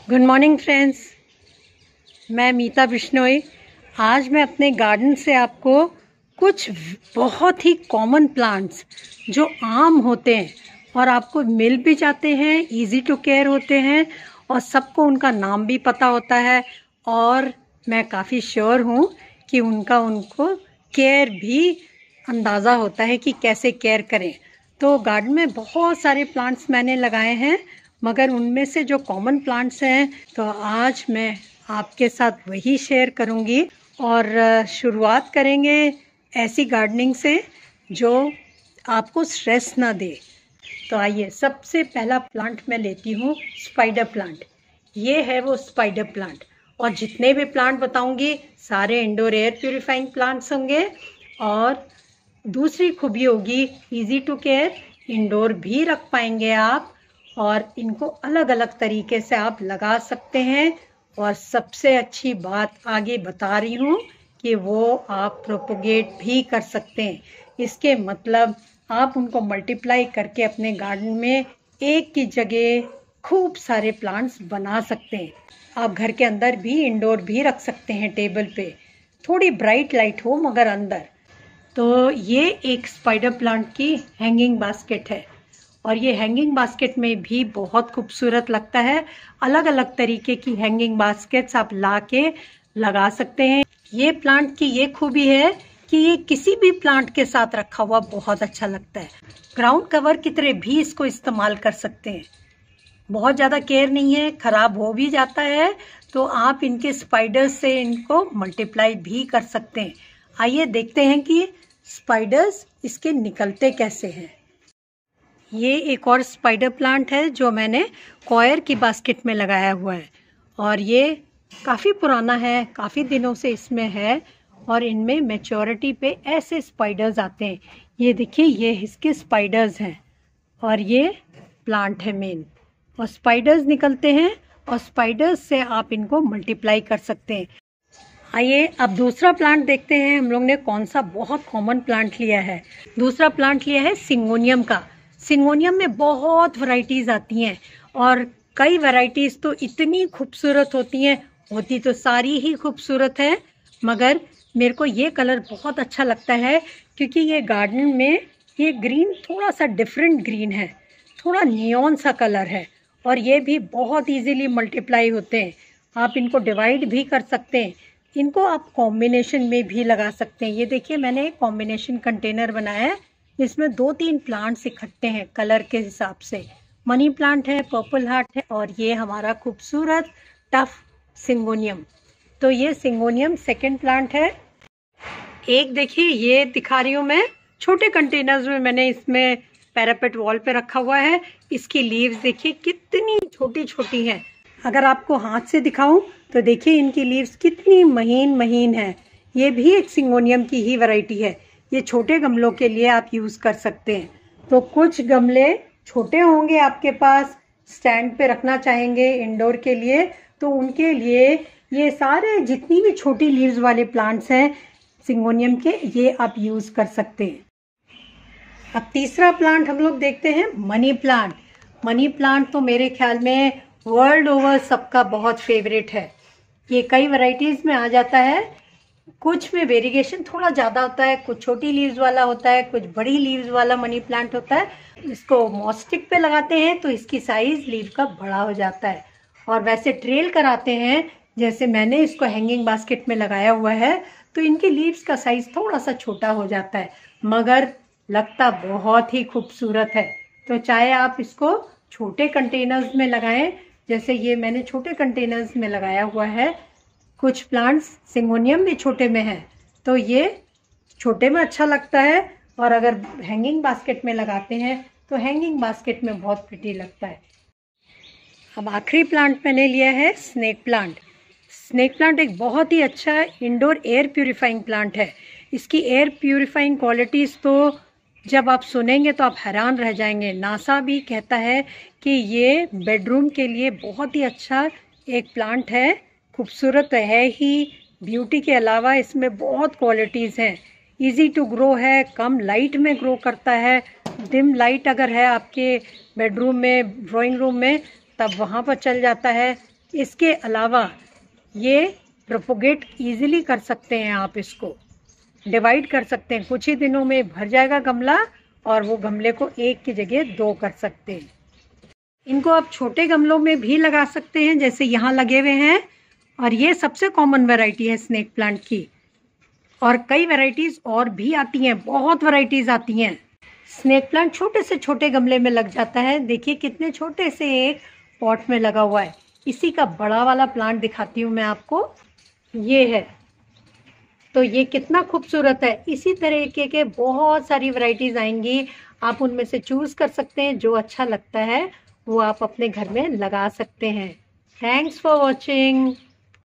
Good morning friends, मैं मीता बिश्नोई। आज मैं अपने गार्डन से आपको कुछ बहुत ही कॉमन प्लांट्स जो आम होते हैं और आपको मिल भी जाते हैं, इजी टू केयर होते हैं और सबको उनका नाम भी पता होता है और मैं काफ़ी श्योर हूँ कि उनको केयर भी अंदाज़ा होता है कि कैसे केयर करें। तो गार्डन में बहुत सारे प्लांट्स मैंने लगाए हैं, मगर उनमें से जो कॉमन प्लांट्स हैं तो आज मैं आपके साथ वही शेयर करूंगी और शुरुआत करेंगे ऐसी गार्डनिंग से जो आपको स्ट्रेस ना दे। तो आइए, सबसे पहला प्लांट मैं लेती हूँ स्पाइडर प्लांट। ये है वो स्पाइडर प्लांट और जितने भी प्लांट बताऊंगी सारे इंडोर एयर प्यूरिफाइंग प्लांट्स होंगे और दूसरी खूबी होगी इजी टू केयर, इंडोर भी रख पाएंगे आप और इनको अलग अलग तरीके से आप लगा सकते हैं। और सबसे अच्छी बात आगे बता रही हूँ कि वो आप प्रोपोगेट भी कर सकते हैं। इसके मतलब आप उनको मल्टीप्लाई करके अपने गार्डन में एक की जगह खूब सारे प्लांट्स बना सकते हैं। आप घर के अंदर भी इंडोर भी रख सकते हैं, टेबल पे थोड़ी ब्राइट लाइट हो मगर अंदर। तो ये एक स्पाइडर प्लांट की हैंगिंग बास्केट है और ये हैंगिंग बास्केट में भी बहुत खूबसूरत लगता है। अलग अलग तरीके की हैंगिंग बास्केट्स आप ला के लगा सकते हैं। ये प्लांट की ये खूबी है कि ये किसी भी प्लांट के साथ रखा हुआ बहुत अच्छा लगता है। ग्राउंड कवर की तरह भी इसको इस्तेमाल कर सकते हैं। बहुत ज़्यादा केयर नहीं है, खराब हो भी जाता है तो आप इनके स्पाइडर्स से इनको मल्टीप्लाई भी कर सकते हैं। आइए देखते हैं कि स्पाइडर्स इसके निकलते कैसे हैं। ये एक और स्पाइडर प्लांट है जो मैंने कॉयर की बास्केट में लगाया हुआ है और ये काफ़ी पुराना है, काफ़ी दिनों से इसमें है और इनमें मैच्योरिटी पे ऐसे स्पाइडर्स आते हैं। ये देखिए, ये इसके स्पाइडर्स हैं और ये प्लांट है मेन और स्पाइडर्स निकलते हैं और स्पाइडर्स से आप इनको मल्टीप्लाई कर सकते हैं। आइए अब दूसरा प्लांट देखते हैं। हम लोग ने कौन सा बहुत कॉमन प्लांट लिया है। दूसरा प्लांट लिया है सिंगोनियम का। सिंगोनियम में बहुत वैरायटीज़ आती हैं और कई वैरायटीज़ तो इतनी खूबसूरत होती हैं, होती तो सारी ही खूबसूरत है, मगर मेरे को ये कलर बहुत अच्छा लगता है क्योंकि ये गार्डन में ये ग्रीन थोड़ा सा डिफरेंट ग्रीन है, थोड़ा नियॉन सा कलर है और ये भी बहुत इजीली मल्टीप्लाई होते हैं। आप इनको डिवाइड भी कर सकते हैं, इनको आप कॉम्बिनेशन में भी लगा सकते हैं। ये देखिए, मैंने एक कॉम्बिनेशन कंटेनर बनाया है, इसमें 2-3 प्लांट्स इकट्ठे हैं कलर के हिसाब से। मनी प्लांट है, पर्पल हार्ट है और ये हमारा खूबसूरत टफ सिंगोनियम। तो ये सिंगोनियम सेकंड प्लांट है। एक देखिए, ये दिखा रही हूँ मैं, छोटे कंटेनर्स में मैंने इसमें पैरापेट वॉल पे रखा हुआ है। इसकी लीव्स देखिए कितनी छोटी छोटी हैं। अगर आपको हाथ से दिखाऊं तो देखिए इनकी लीव्स कितनी महीन महीन है। ये भी एक सिंगोनियम की ही वैरायटी है। ये छोटे गमलों के लिए आप यूज़ कर सकते हैं। तो कुछ गमले छोटे होंगे आपके पास, स्टैंड पे रखना चाहेंगे इंडोर के लिए, तो उनके लिए ये सारे जितनी भी छोटी लीव्स वाले प्लांट्स हैं सिंगोनियम के, ये आप यूज़ कर सकते हैं। अब तीसरा प्लांट हम लोग देखते हैं मनी प्लांट। मनी प्लांट तो मेरे ख्याल में वर्ल्ड ओवर सबका बहुत फेवरेट है। ये कई वैरायटीज़ में आ जाता है, कुछ में वेरिएशन थोड़ा ज़्यादा होता है, कुछ छोटी लीव्स वाला होता है, कुछ बड़ी लीव्स वाला मनी प्लांट होता है। इसको मॉस्टिक पे लगाते हैं तो इसकी साइज़ लीव का बड़ा हो जाता है और वैसे ट्रेल कराते हैं, जैसे मैंने इसको हैंगिंग बास्केट में लगाया हुआ है, तो इनकी लीव्स का साइज़ थोड़ा सा छोटा हो जाता है, मगर लगता बहुत ही खूबसूरत है। तो चाहे आप इसको छोटे कंटेनर्स में लगाएं, जैसे ये मैंने छोटे कंटेनर्स में लगाया हुआ है। कुछ प्लांट्स सिंगोनियम भी छोटे में है तो ये छोटे में अच्छा लगता है और अगर हैंगिंग बास्केट में लगाते हैं तो हैंगिंग बास्केट में बहुत प्रिटी लगता है। अब आखिरी प्लांट मैंने लिया है स्नेक प्लांट। स्नेक प्लांट एक बहुत ही अच्छा इंडोर एयर प्यूरिफाइंग प्लांट है। इसकी एयर प्यूरिफाइंग क्वालिटीज़ तो जब आप सुनेंगे तो आप हैरान रह जाएंगे। नासा भी कहता है कि ये बेडरूम के लिए बहुत ही अच्छा एक प्लांट है। खूबसूरत तो है ही, ब्यूटी के अलावा इसमें बहुत क्वालिटीज़ हैं। इजी टू ग्रो है, कम लाइट में ग्रो करता है। डिम लाइट अगर है आपके बेडरूम में, ड्राइंग रूम में, तब वहाँ पर चल जाता है। इसके अलावा ये प्रोपोगेट इजीली कर सकते हैं, आप इसको डिवाइड कर सकते हैं, कुछ ही दिनों में भर जाएगा गमला और वो गमले को एक की जगह 2 कर सकते हैं। इनको आप छोटे गमलों में भी लगा सकते हैं, जैसे यहाँ लगे हुए हैं, और ये सबसे कॉमन वैरायटी है स्नेक प्लांट की। और कई वैरायटीज और भी आती हैं, बहुत वैरायटीज आती हैं। स्नेक प्लांट छोटे से छोटे गमले में लग जाता है। देखिए कितने छोटे से एक पॉट में लगा हुआ है। इसी का बड़ा वाला प्लांट दिखाती हूँ मैं आपको, ये है। तो ये कितना खूबसूरत है। इसी तरीके के बहुत सारी वैरायटीज आएंगी, आप उनमें से चूज कर सकते हैं। जो अच्छा लगता है वो आप अपने घर में लगा सकते हैं। Thanks for watching.